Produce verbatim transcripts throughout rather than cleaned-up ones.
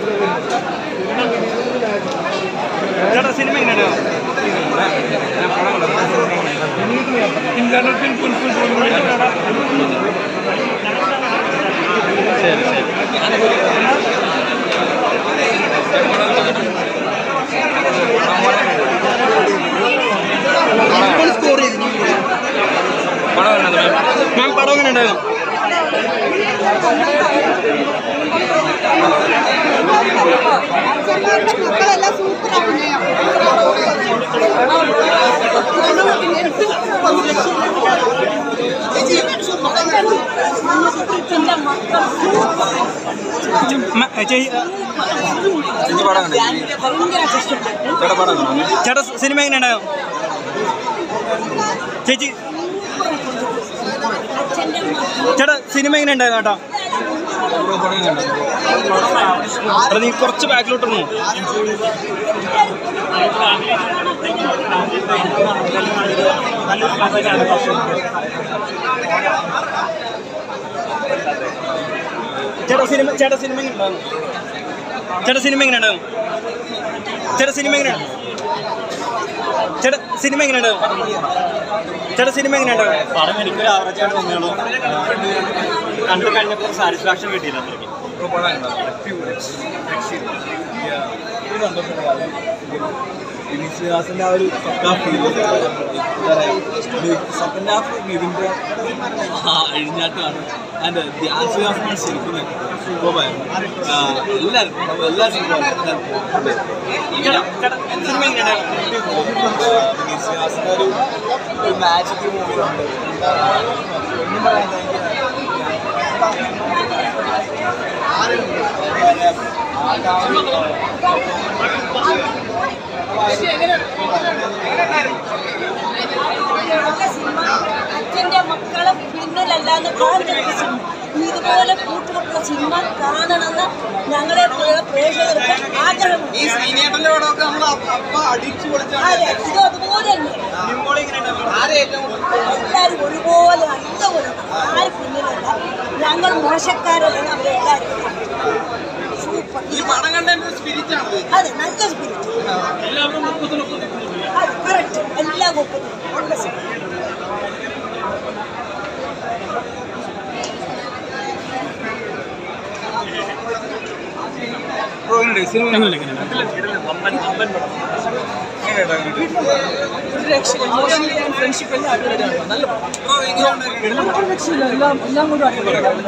ചേട്ടാ സിനിമ എങ്ങനെയാണ്? ശരി ശരി മാം പടം എങ്ങനെ ഉണ്ടായിരുന്നു? മക്കളെല്ലാം സൂപ്പർ അഭിനയം. ചേട്ടാ സിനിമ എങ്ങനെ ഉണ്ടായിരുന്നു? ചേച്ചി ചേട്ടാ സിനിമ എങ്ങനെ ഉണ്ടായിരുന്നു? കേട്ടോ നീ കുറച്ച് ബാക്കിലോട്ടൊന്നു. ചേട്ടാ സിനിമ ചേട്ടാ സിനിമ എങ്ങനെ ഉണ്ടായിരുന്നു? ചേട്ടാ സിനിമ എങ്ങനെ ഉണ്ടായിരുന്നു? ചേട്ടാ സിനിമ എങ്ങനെയാണ്? ചേട്ടാ സിനിമ എങ്ങനെ ഉണ്ടാവും? ചേട്ടാ സിനിമ എങ്ങനെ ഉണ്ടാവും? പടം എനിക്കൊരു ആവറേജ് ആയിട്ട് തോന്നിയുള്ളൂ. കണ്ടു കഴിഞ്ഞപ്പോൾ സാറ്റിസ്ഫാക്ഷൻ കിട്ടിയില്ല. ശ്രീനിവാസന്റെ ആ ഒരു സെക്കൻഡ് ഹാഫ് ഇതിന്റെ എഴുന്നേറ്റാണ്. ആൻഡ് ധ്യാൻ ശ്രീനിവാസനാണ് ശരിക്കും സൂപ്പറായിരുന്നു. എല്ലാവരും എല്ലാ ശ്രീനിവാസന്റെ ഒരു മാജിക് മൂവിയുണ്ട്. ഒന്നും പറയാൻ അച്ഛൻ്റെ മക്കളെ പിന്നിലല്ലാന്ന് ഇതുപോലെ കൂട്ടുകെട്ടുള്ള സിനിമ കാണണമെന്ന് ഞങ്ങളെ പ്രേക്ഷകർക്ക് ആഗ്രഹമുണ്ട്. അതെ, ഇത് അതുപോലെ തന്നെ എല്ലാവരും ഒരുപോലെ നല്ലപോലെ ആര് പിന്നിലല്ല. ഞങ്ങൾ മോശക്കാരല്ല, അവരെല്ലാവരും സൂപ്പർ. അതെ, നല്ല സ്പിരിറ്റ്. അതെ, കറക്റ്റ്. എല്ലാ ഒപ്പത്തിനും നല്ല സിനിമ. ഫ്രണ്ട്ഷിപ്പ് എല്ലാം അടിപൊളിയാണ്. നല്ല രക്ഷയില്ല. എല്ലാം എല്ലാം കൂടെ അടിപൊളിയാണ്.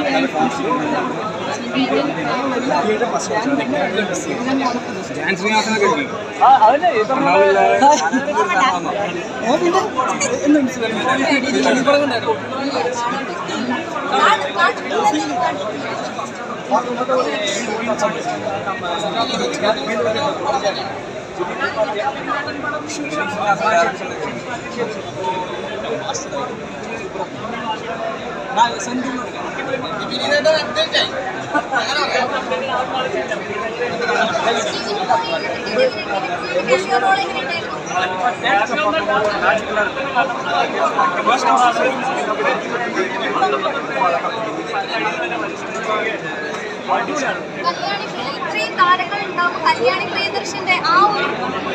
ഇത്രയും താരങ്ങൾ ഉണ്ടാവും. കല്യാണി പ്രിയദർശന്റെ ആ ഒരു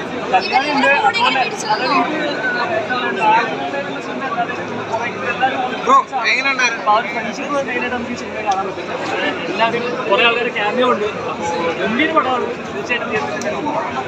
ഫ്രണ്ട്ഷിപ്പ് മെയിനായിട്ട് നമുക്ക് ഈ സിനിമ കാണാൻ പറ്റും. എല്ലാവരും കുറെ ആൾക്കാർ ക്യാമിയോ ഉണ്ട്. ഗംഭീര പടമാണ്. തീർച്ചയായിട്ടും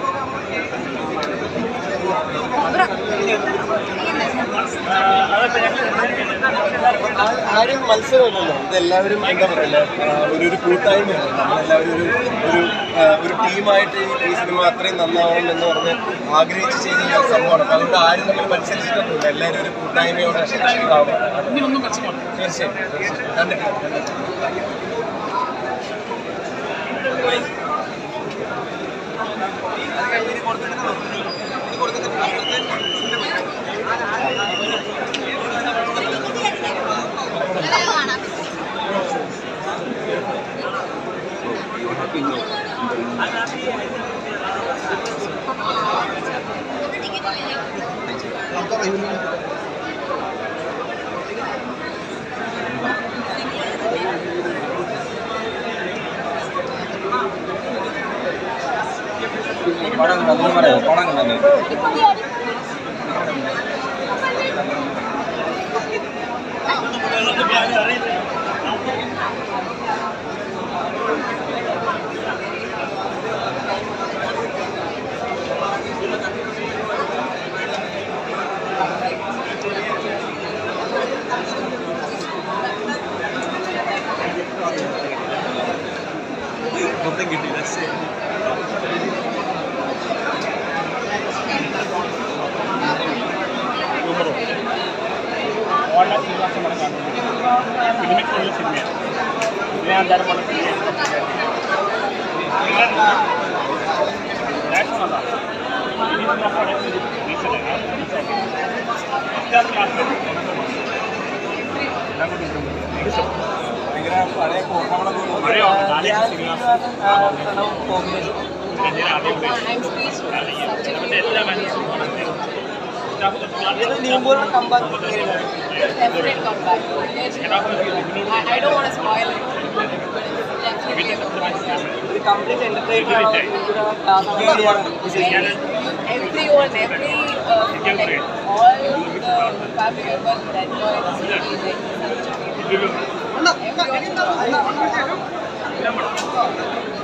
ആരും മത്സരമല്ലല്ലോ, ഇതെല്ലാവരും എന്താ പറയല്ല, ഒരു ഒരു കൂട്ടായ്മയാണ്. നമ്മളെല്ലാവരും ഒരു ഒരു ഒരു ടീമായിട്ട് ഈ സിനിമ അത്രയും നന്നാവണം എന്ന് പറഞ്ഞ് ആഗ്രഹിച്ച് ചെയ്യുന്ന ഒരു സംഭവമാണ്. അപ്പോൾ അതുകൊണ്ട് ആരും തമ്മിൽ മത്സരിച്ചിട്ടൊന്നുമില്ല. എല്ലാവരും ഒരു കൂട്ടായ്മയോടെ തീർച്ചയായും തീർച്ചയായും കണ്ടിട്ടില്ല. മൊത്തം കിട്ടിയില്ല. ഓൺലൈൻ സിനിമ കാണുന്നത് ഫിലിമിക്കുള്ള സിനിമയാണ്. ഇതിനെ അഞ്ചാറ് പോലെ ഭയങ്കര പഴയ മഴയോ നാല് സിനിമ എല്ലാ Definite comeback. I, I don't want to spoil it, but it's definitely a comeback. The complete entertainment. Everyone, every uh, like all the family members would enjoy this movie. Like, everyone.